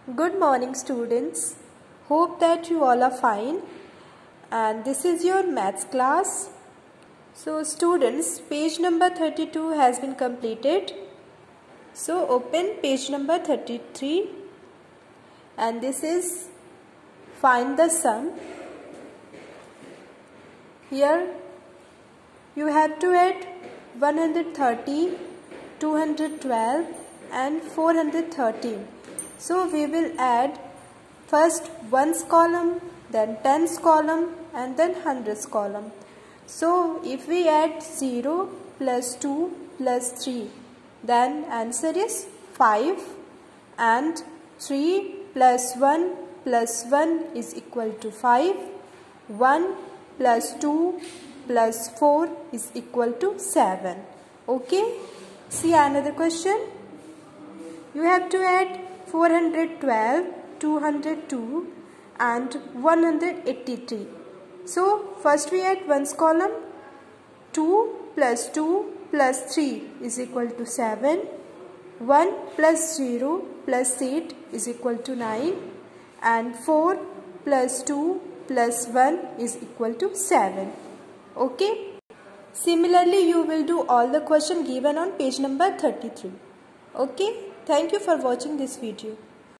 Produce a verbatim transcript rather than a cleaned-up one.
Good morning students. Hope that you all are fine and this is your maths class. So students, page number thirty-two has been completed. So open page number thirty-three and this is find the sum. Here you have to add one hundred thirty, two hundred twelve and four hundred thirteen. So we will add first ones column, then tens column and then hundreds column. So if we add zero plus two plus three, then answer is five, and three plus one plus one is equal to five. one plus two plus four is equal to seven. Okay. See another question. You have to add four hundred twelve, two hundred two and one hundred eighty-three. So first we add ones column. two plus two plus three is equal to seven. one plus zero plus eight is equal to nine. And four plus two plus one is equal to seven. Okay. Similarly, you will do all the question given on page number thirty-three. Okay. Thank you for watching this video.